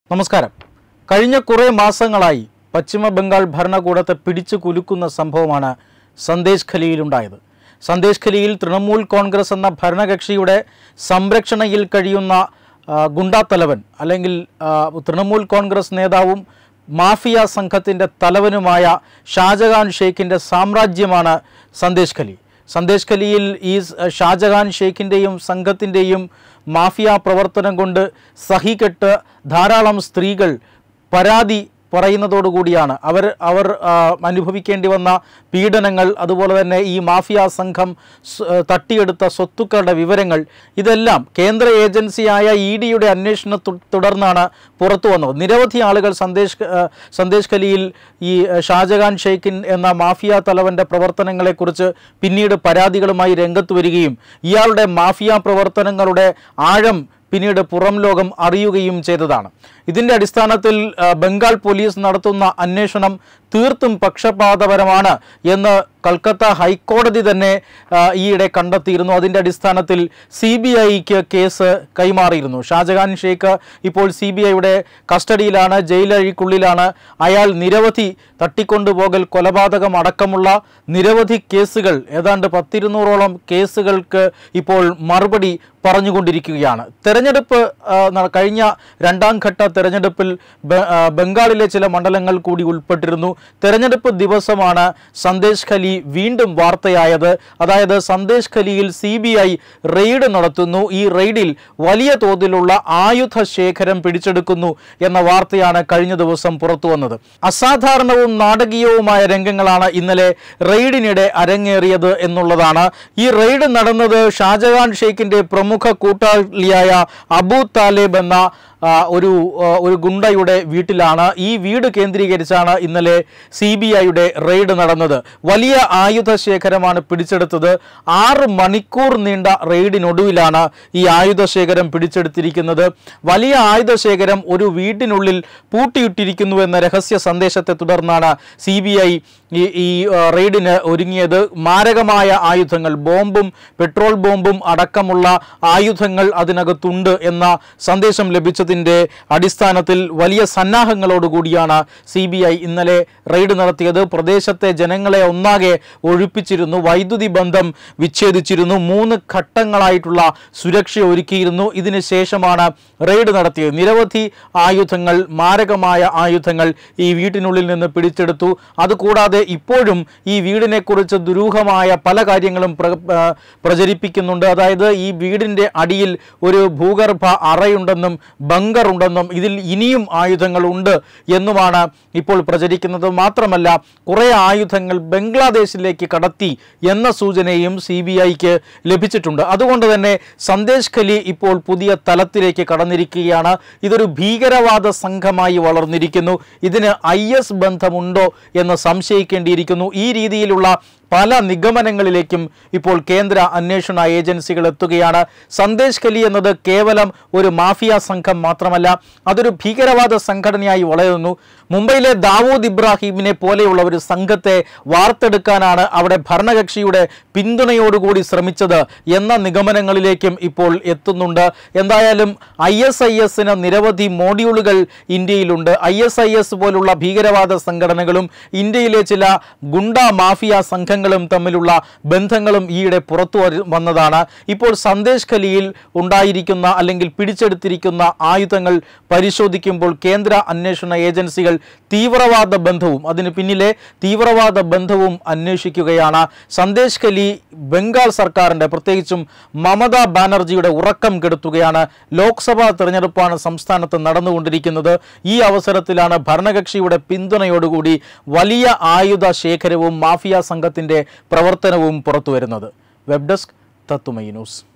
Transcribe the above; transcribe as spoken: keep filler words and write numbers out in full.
നമസ്കാരം. കഴിഞ്ഞ കുറേ മാസങ്ങളായി പശ്ചിമ ബംഗാൾ ഭരണകൂടത്തെ പിടിച്ചു കുലുക്കുന്ന സംഭവമാണ് സന്ദേശ് ഖലിയിലുണ്ടായത്. സന്ദേശ് ഖലിയിൽ തൃണമൂൽ കോൺഗ്രസ് എന്ന ഭരണകക്ഷിയുടെ സംരക്ഷണയിൽ കഴിയുന്ന ഗുണ്ടാത്തലവൻ അല്ലെങ്കിൽ തൃണമൂൽ കോൺഗ്രസ് നേതാവും മാഫിയ സംഘത്തിൻ്റെ തലവനുമായ ഷാജഹാൻ ഷെയ്ഖിൻ്റെ സാമ്രാജ്യമാണ് സന്ദേശ് ഖലി. സന്ദേശ് ഖലിയിൽ ഈ ഷാജഹാൻ ഷെയ്ഖിൻ്റെയും സംഘത്തിൻ്റെയും മാഫിയ പ്രവർത്തനം കൊണ്ട് സഹികെട്ട് ധാരാളം സ്ത്രീകൾ പരാതി പറയുന്നതോടുകൂടിയാണ് അവർ അവർ അനുഭവിക്കേണ്ടി വന്ന പീഡനങ്ങൾ, അതുപോലെ തന്നെ ഈ മാഫിയ സംഘം തട്ടിയെടുത്ത സ്വത്തുക്കളുടെ വിവരങ്ങൾ ഇതെല്ലാം കേന്ദ്ര ഏജൻസിയായ ഇ ഡിയുടെ അന്വേഷണത്തെ തുടർന്നാണ് പുറത്തു വന്നത്. നിരവധി ആളുകൾ സന്ദേശ് സന്ദേശ് ഖലിയിൽ ഈ ഷാജഹാൻ ഷെയ്ഖിൻ എന്ന മാഫിയ തലവൻ്റെ പ്രവർത്തനങ്ങളെക്കുറിച്ച് പിന്നീട് പരാതികളുമായി രംഗത്ത് വരികയും ഇയാളുടെ മാഫിയ പ്രവർത്തനങ്ങളുടെ ആഴം പിന്നീട് പുറം ലോകം അറിയുകയും ചെയ്തതാണ്. ഇതിൻ്റെ അടിസ്ഥാനത്തിൽ ബംഗാൾ പോലീസ് നടത്തുന്ന അന്വേഷണം തീർത്തും പക്ഷപാതപരമാണ് എന്ന് കൽക്കത്ത ഹൈക്കോടതി തന്നെ ഈയിടെ കണ്ടെത്തിയിരുന്നു. അതിൻ്റെ അടിസ്ഥാനത്തിൽ സി ബി ഐക്ക് കേസ് കൈമാറിയിരുന്നു. ഷാജഹാൻ ഷെയ്ഖ് ഇപ്പോൾ സി ബി ഐയുടെ കസ്റ്റഡിയിലാണ്, ജയിലഴിക്കുള്ളിലാണ്. അയാൾ നിരവധി തട്ടിക്കൊണ്ടുപോകൽ, കൊലപാതകം അടക്കമുള്ള നിരവധി കേസുകൾ, ഏതാണ്ട് പത്തിരുന്നൂറോളം കേസുകൾക്ക് ഇപ്പോൾ മറുപടി പറഞ്ഞുകൊണ്ടിരിക്കുകയാണ്. തെരഞ്ഞെടുപ്പ് കഴിഞ്ഞ രണ്ടാം ഘട്ട തെരഞ്ഞെടുപ്പിൽ ബംഗാളിലെ ചില മണ്ഡലങ്ങൾ കൂടി ഉൾപ്പെട്ടിരുന്നു. തെരഞ്ഞെടുപ്പ് ദിവസമാണ് സന്ദേശ് ഖലി വീണ്ടും വാർത്തയായത്. അതായത് സന്ദേശ് ഖലിയിൽ സി ബി ഐ റെയ്ഡ് നടത്തുന്നു, ഈ റെയ്ഡിൽ വലിയ തോതിലുള്ള ആയുധ ശേഖരം പിടിച്ചെടുക്കുന്നു എന്ന വാർത്തയാണ് കഴിഞ്ഞ ദിവസം പുറത്തു വന്നത്. അസാധാരണവും നാടകീയവുമായ രംഗങ്ങളാണ് ഇന്നലെ റെയ്ഡിനിടെ അരങ്ങേറിയത് എന്നുള്ളതാണ്. ഈ റെയ്ഡ് നടന്നത് ഷാജഹാൻ ഷെയ്ഖിന്റെ പ്രമുഖ കൂട്ടാളിയായ അബു താലേബ് എന്ന ഒരു ഒരു ഗുണ്ടയുടെ വീട്ടിലാണ്. ഈ വീട് കേന്ദ്രീകരിച്ചാണ് ഇന്നലെ സി ബി ഐയുടെ റെയ്ഡ് നടന്നത്. വലിയ ആയുധ ശേഖരമാണ് പിടിച്ചെടുത്തത്. ആറ് മണിക്കൂർ നീണ്ട റെയ്ഡിനൊടുവിലാണ് ഈ ആയുധ ശേഖരം പിടിച്ചെടുത്തിരിക്കുന്നത്. വലിയ ആയുധ ശേഖരം ഒരു വീട്ടിനുള്ളിൽ പൂട്ടിയിട്ടിരിക്കുന്നു എന്ന രഹസ്യ സന്ദേശത്തെ തുടർന്നാണ് സി ബി ഐ ഈ ഈ റെയ്ഡിന് ഒരുങ്ങിയത്. മാരകമായ ആയുധങ്ങൾ, ബോംബും പെട്രോൾ ബോംബും അടക്കമുള്ള ആയുധങ്ങൾ അതിനകത്തുണ്ട് എന്ന സന്ദേശം ലഭിച്ചതിൻ്റെ അടിസ്ഥാനത്തിൽ വലിയ സന്നാഹങ്ങളോടുകൂടിയാണ് സി ബി ഐ ഇന്നലെ റെയ്ഡ് നടത്തിയത്. പ്രദേശത്തെ ജനങ്ങളെ ഒന്നാകെ ഒഴിപ്പിച്ചിരുന്നു, വൈദ്യുതി ബന്ധം വിച്ഛേദിച്ചിരുന്നു, മൂന്ന് ഘട്ടങ്ങളായിട്ടുള്ള സുരക്ഷ ഒരുക്കിയിരുന്നു. ഇതിന് ശേഷമാണ് റെയ്ഡ് നടത്തിയത്. നിരവധി ആയുധങ്ങൾ, മാരകമായ ആയുധങ്ങൾ ഈ വീട്ടിനുള്ളിൽ നിന്ന് പിടിച്ചെടുത്തു. അതുകൂടാതെ ഇപ്പോഴും ഈ വീടിനെക്കുറിച്ച് ദുരൂഹമായ പല കാര്യങ്ങളും പ്രചരിപ്പിക്കുന്നുണ്ട്. അതായത് ഈ വീടിൻ്റെ അടിയിൽ ഒരു ഭൂഗർഭ അറയുണ്ടെന്നും ബങ്കർ ഉണ്ടെന്നും ഇതിൽ ഇനിയും ആയുധങ്ങൾ ഉണ്ട് എന്നുമാണ് ഇപ്പോൾ പ്രചരിക്കുന്നത്. മാത്രമല്ല കുറേ ആയുധങ്ങൾ ബംഗ്ലാദേശിലേക്ക് കടത്തി എന്ന സൂചനയും സി ബി ഐക്ക് ലഭിച്ചിട്ടുണ്ട്. അതുകൊണ്ട് തന്നെ സന്ദേശ് ഖലി ഇപ്പോൾ പുതിയ തലത്തിലേക്ക് കടന്നിരിക്കുകയാണ്. ഇതൊരു ഭീകരവാദ സംഘമായി വളർന്നിരിക്കുന്നു. ഇതിന് ഐ എസ് ബന്ധമുണ്ടോ എന്ന് സംശയിക്കേണ്ടിയിരിക്കുന്നു. ഈ രീതിയിലുള്ള പല നിഗമനങ്ങളിലേക്കും ഇപ്പോൾ കേന്ദ്ര അന്വേഷണ ഏജൻസികൾ എത്തുകയാണ്. സന്ദേശ് ഖലി എന്നത് കേവലം ഒരു മാഫിയ സംഘം മാത്രമല്ല, അതൊരു ഭീകരവാദ സംഘടനയായി വളരുന്നു. മുംബൈയിലെ ദാവൂദ് ഇബ്രാഹിമിനെ പോലെയുള്ള ഒരു സംഘത്തെ വാർത്തെടുക്കാനാണ് അവിടെ ഭരണകക്ഷിയുടെ പിന്തുണയോടുകൂടി ശ്രമിച്ചത് എന്ന നിഗമനങ്ങളിലേക്കും ഇപ്പോൾ എത്തുന്നുണ്ട്. എന്തായാലും ഐ എസ് ഐ എസിന് നിരവധി മോഡ്യൂളുകൾ ഇന്ത്യയിലുണ്ട്. ഐ എസ് ഐ എസ് പോലുള്ള ഭീകരവാദ സംഘടനകളും ഇന്ത്യയിലെ ചില ഗുണ്ട മാഫിയ സംഘങ്ങൾ തമ്മിലുള്ള ബന്ധങ്ങളും ഈയിടെ പുറത്തു വന്നതാണ്. ഇപ്പോൾ സന്ദേശ് ഖലിയിൽ ഉണ്ടായിരിക്കുന്ന അല്ലെങ്കിൽ പിടിച്ചെടുത്തിരിക്കുന്ന ആയുധങ്ങൾ പരിശോധിക്കുമ്പോൾ കേന്ദ്ര അന്വേഷണ ഏജൻസികൾ തീവ്രവാദ ബന്ധവും അതിന് പിന്നിലെ തീവ്രവാദ ബന്ധവും അന്വേഷിക്കുകയാണ്. സന്ദേശ് ഖലി ബംഗാൾ സർക്കാരിൻ്റെ, പ്രത്യേകിച്ചും മമതാ ബാനർജിയുടെ ഉറക്കം കെടുത്തുകയാണ്. ലോക്സഭാ തെരഞ്ഞെടുപ്പാണ് സംസ്ഥാനത്ത് നടന്നുകൊണ്ടിരിക്കുന്നത്. ഈ അവസരത്തിലാണ് ഭരണകക്ഷിയുടെ പിന്തുണയോടുകൂടി വലിയ ആയുധ ശേഖരവും മാഫിയ സംഘത്തിൻ്റെ പ്രവർത്തനവും പുറത്തുവരുന്നത്. വെബ് ഡെസ്ക് തത്തുമൈ ന്യൂസ്.